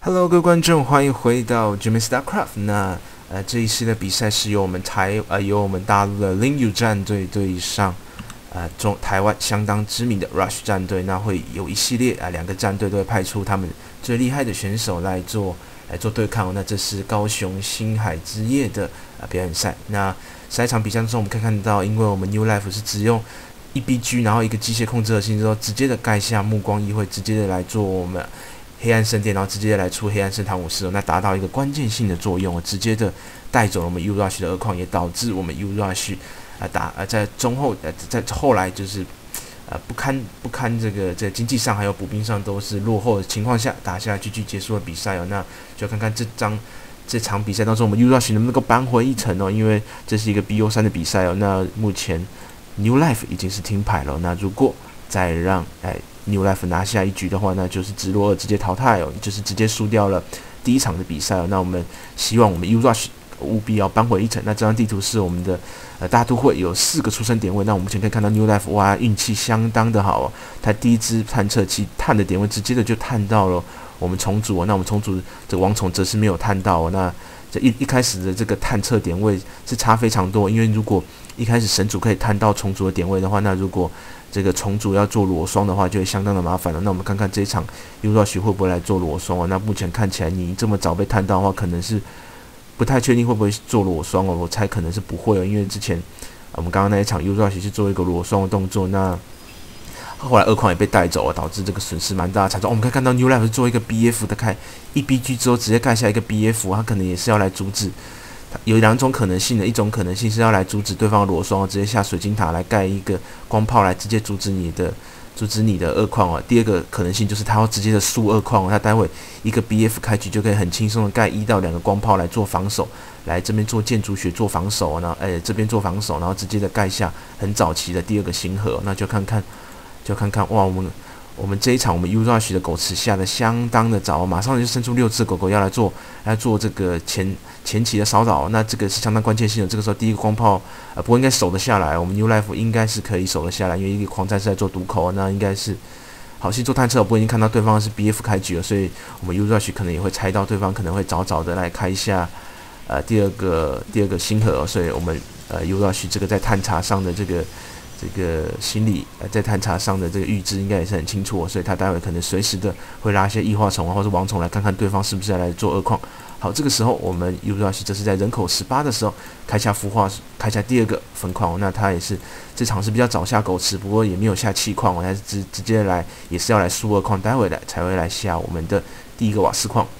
Hello，各位观众，欢迎回到 Jimmy Starcraft。这一系列比赛是由我们大陆的 Linyu 战队对上台湾相当知名的 Rush 战队。那会有一系列两个战队都会派出他们最厉害的选手来做对抗。那这是高雄星海之夜的表演赛。那下一场比赛中，我们可以看到，因为我们 New Life 是只用1BG，然后一个机械控制核心之后，直接的盖下目光议会，直接的来做我们黑暗圣殿，然后直接来出黑暗圣堂武士，那达到一个关键性的作用，直接的带走了我们 URush 的2矿，也导致我们 URush 在中后在后来就是不堪这个经济上还有补兵上都是落后的情况下打下GG结束了比赛哦。那就看看这场比赛当中我们 URush 能不能够扳回一城哦，因为这是一个 BO3 的比赛哦。那目前 New Life 已经是停牌了，那如果再让New Life 拿下一局的话，那就是直落2直接淘汰哦，就是直接输掉了第一场的比赛哦。那我们希望我们 URush 务必要扳回一城。那这张地图是我们的大都会有4个出生点位。那我们目前可以看到 New Life 哇，运气相当的好哦，他第一支探测器探的点位直接的就探到了我们虫族哦。那我们虫族这个王虫则是没有探到哦。那这一开始的这个探测点位是差非常多，因为如果一开始神族可以探到虫族的点位的话，那如果这个虫族要做裸双的话，就会相当的麻烦了。那我们看看这一场 URush 会不会来做裸双哦？那目前看起来，你这么早被探到的话，可能是不太确定会不会做裸双哦。我猜可能是不会哦，因为之前我们刚刚那一场 URush 是做一个裸双的动作，那后来2矿也被带走了，导致这个损失蛮大的惨重。我们可以看到 New Life 是做一个 BF 的开1BG 之后，直接盖下一个 BF， 他可能也是要来阻止。有2种可能性的，一种可能性是要来阻止对方的裸双，直接下水晶塔来盖一个光炮来直接阻止你的2矿哦。第二个可能性就是他要直接的输2矿哦，他待会一个 BF 开局就可以很轻松的盖1到2个光炮来做防守，来这边做建筑学做防守，然后这边做防守，然后直接的盖下很早期的第2个星河。那就看看哇，我们这一场我们 URush 的狗池下的相当的早，马上就生出6只狗狗要来做这个前期的骚扰，那这个是相当关键性的。这个时候第一个光炮不过应该守得下来，我们 New Life 应该是可以守得下来，因为一个狂战士在做毒口，那应该是好戏做探测。不过已经看到对方是 BF 开局了，所以我们 URush 可能也会猜到对方可能会早的来开一下第二个星河，所以我们URush 这个在探查上的这个心理在探查上的这个预知应该也是很清楚所以他待会可能随时的会拉一些异化虫或者王虫来看看对方是不是要来做2矿。好，这个时候我们 URush 这是在人口18的时候开下孵化，开下第2个分矿那他也是这场是比较早下狗池，不过也没有下气矿还是直接来也是要来输2矿，待会才会来下我们的第1个瓦斯矿。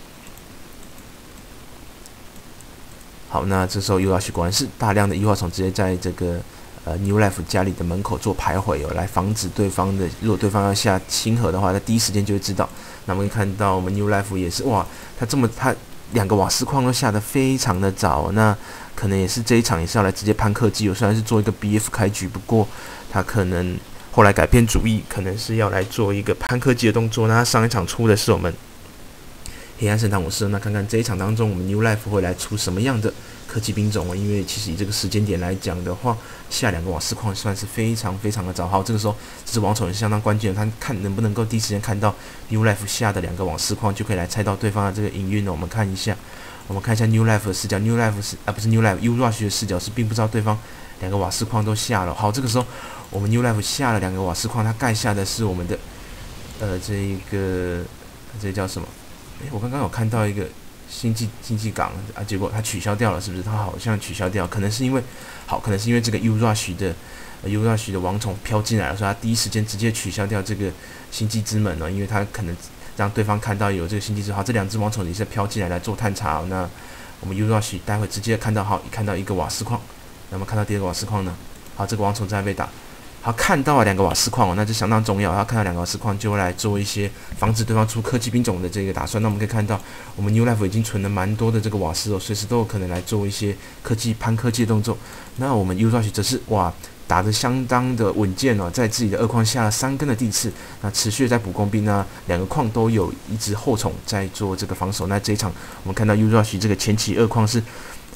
好，那这时候 URush 果然是大量的异化虫直接在这个New Life 家里的门口做徘徊来防止对方的，如果对方要下星河的话，他第一时间就会知道。那我们可以看到我们 New Life 也是哇，他2个瓦斯矿都下得非常的早，那可能也是这一场也是要来直接攀科技虽然是做一个 BF 开局，不过他可能后来改变主意，可能是要来做一个攀科技的动作。那他上一场出的是我们黑暗圣堂武士，那看看这一场当中我们 New Life 会来出什么样的科技兵种因为其实以这个时间点来讲的话，下2个瓦斯矿算是非常非常的早。好，这个时候这只王虫也是相当关键的，他看能不能够第一时间看到 New Life 下的2个瓦斯矿，就可以来猜到对方的这个营运我们看一下 New Life 的视角， New Life 是不是 New Life URush 的视角是并不知道对方2个瓦斯矿都下了。好，这个时候我们 New Life 下了2个瓦斯矿，他盖下的是我们的这叫什么？我刚刚有看到一个星际港结果它取消掉了，是不是？它好像取消掉，可能是因为这个 URush 的王虫飘进来了，所以它第一时间直接取消掉这个星际之门因为它可能让对方看到有这个星际之门。好，这2只王虫也是飘进来做探查那我们 URush 待会直接看到看到1个瓦斯矿，那么看到第2个瓦斯矿呢？好，这个王虫正在被打。好，看到了2个瓦斯矿那就相当重要。他看到2个瓦斯矿，就会来做一些防止对方出科技兵种的这个打算。那我们可以看到，我们 New Life 已经存了蛮多的这个瓦斯随时都有可能来做一些攀科技的动作。那我们 URush 则是哇，打得相当的稳健在自己的2矿下了3根的地刺，那持续在补工兵2个矿都有一只后虫在做这个防守。那这一场我们看到 URush 这个前期2矿是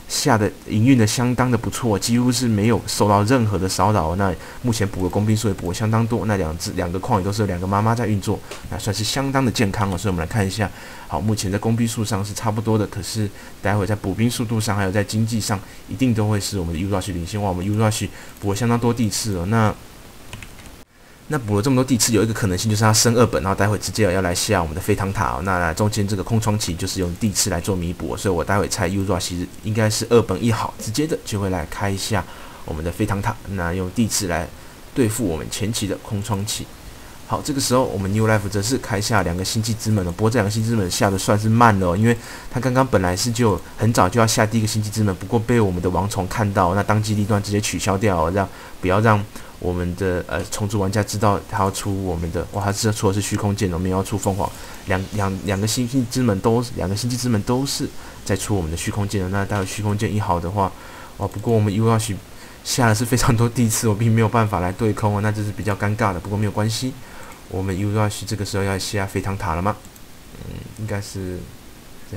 下的营运的相当的不错，几乎是没有受到任何的骚扰。那目前补的工兵数也补的相当多，那两个矿也都是有2个妈妈在运作，那算是相当的健康了。所以我们来看一下，好，目前在工兵数上是差不多的，可是待会在补兵速度上，还有在经济上，一定都会是我们的 Urush 领先。哇，我们 Urush 补了相当多地次了，那补了这么多地次，有一个可能性就是它升2本，然后待会直接要来下我们的飞堂塔。那中间这个空窗期就是用地次来做弥补，所以我待会猜 Urush 应该是2本1好，直接的就会来开下我们的飞堂塔。那用地次来对付我们前期的空窗期。好，这个时候我们 New Life 则是开下2个星际之门了，不过这2个星际之门下的算是慢了因为他刚刚本来是就很早就要下第1个星际之门，不过被我们的王虫看到，那当机立断直接取消掉，不要让我们的虫族玩家知道他要出我们的他出的是虚空剑，我们要出凤凰，两个星际之门都是在出我们的虚空剑的。那待会虚空剑1好的话，不过我们 Urush 下的是非常多地次，我并没有办法来对空那这是比较尴尬的。不过没有关系，我们 Urush 这个时候要下飞堂塔了吗？应该是对，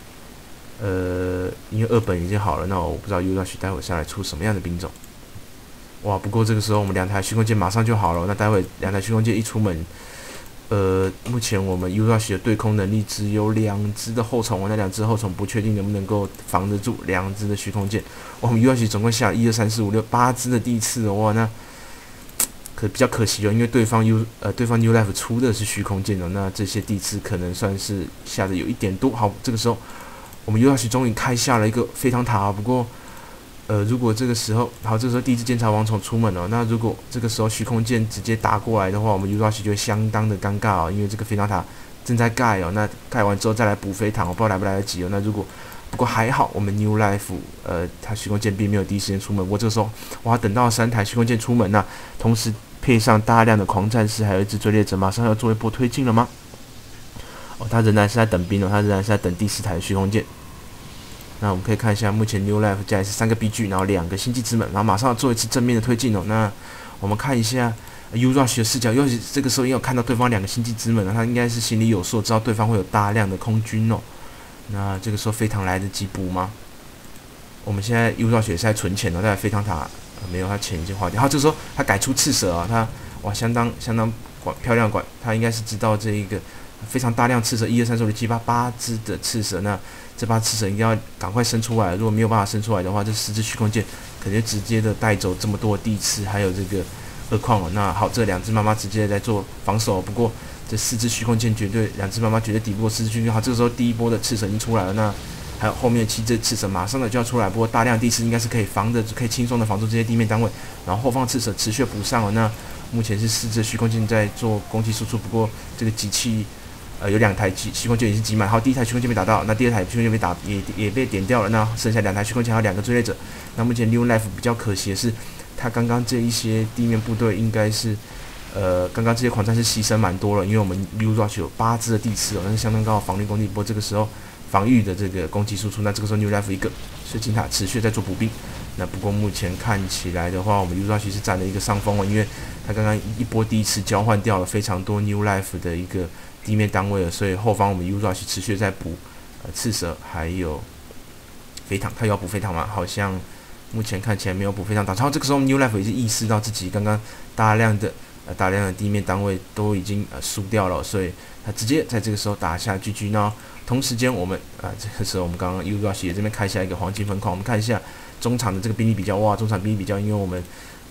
因为2本已经好了，那我不知道 Urush 待会下来出什么样的兵种。哇！不过这个时候我们2台虚空剑马上就好了。那待会2台虚空剑一出门，目前我们 Urush 的对空能力只有2只的后虫，那2只后虫不确定能不能够防得住2只的虚空剑。我们 Urush 总共下了1、2、3、4、5、6、8只的地次哇！那比较可惜因为对方 New Life 出的是虚空剑那这些地次可能算是下的有一点多。好，这个时候我们 Urush 终于开下了一个飞堂塔不过。如果这个时候，这个时候第1只监察王虫出门了，那如果这个时候虚空剑直接打过来的话，我们 Urush 就会相当的尴尬因为这个飞堂塔正在盖那盖完之后再来补飞堂，我不知道来不来得及那不过还好，我们 New Life 它虚空剑并没有第一时间出门，不过这个时候等到3台虚空剑出门同时配上大量的狂战士，还有1只追猎者，马上要做一波推进了吗？他仍然是在等兵他仍然是在等第4台的虚空剑。那我们可以看一下，目前 New Life 加的是3个 BG， 然后2个星际之门，然后马上要做一次正面的推进那我们看一下 Urush 的视角，尤其这个时候因为有看到对方2个星际之门他应该是心里有数，知道对方会有大量的空军那这个时候飞堂来得及补吗？我们现在 Urush 也是在存钱但飞堂塔没有，他钱已经花掉。好，这个时候他改出赤蛇他相当漂亮他应该是知道这一个非常大量赤蛇，1、2、3、4、5、6、7、8只的赤蛇，那这8赤蛇一定要赶快生出来，如果没有办法生出来的话，这10只虚空剑可能就直接的带走这么多地次，还有这个2矿那好，这2只妈妈直接在做防守，不过这4只虚空剑2只妈妈绝对抵不过4只虚空剑。好，这个时候第1波的赤蛇已经出来了，那还有后面的7只赤蛇马上的就要出来，不过大量地次应该是可以轻松的防住这些地面单位，然后后方赤蛇持续补上了。那目前是4只虚空剑在做攻击输出，不过这个机器有2台虚空剑也是挤满，好，第1台虚空剑被打到，那第2台虚空剑也被点掉了，那剩下2台虚空剑还有2个追猎者。那目前 New Life 比较可惜的是，他刚刚这一些地面部队应该是刚刚这些狂战士牺牲蛮多了，因为我们 Urush 有8只的地次那是相当高的防御功力，不过这个时候防御的这个攻击输出，那这个时候 New Life 一个水晶塔持续在做补兵。那不过目前看起来的话，我们 Urush 是占了一个上风因为他刚刚一波第1次交换掉了非常多 New Life 的一个地面单位了，所以后方我们 Urush 持续在补赤蛇还有飞堂，他有要补飞堂吗？好像目前看起来没有补飞堂打。然后这个时候 New Life 也是意识到自己刚刚大量的地面单位都已经输掉了，所以他直接在这个时候打下 GG。那同时间我们这个时候我们刚刚 Urush 也这边开下一个黄金分矿，我们看一下中场的这个兵力比较，中场兵力比较，因为我们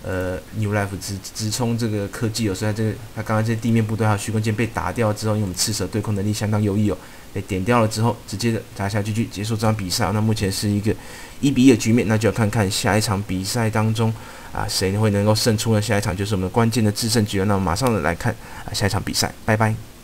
New Life 直冲这个科技所以他刚刚这些地面部队还有虚空剑被打掉之后，因为我们赤蛇对空能力相当优异被点掉了之后，直接的打下 GG 结束这场比赛。那目前是一个1比1的局面，那就要看看下一场比赛当中谁会能够胜出呢？下一场就是我们的关键的制胜局了。那我们马上来看下一场比赛，拜拜。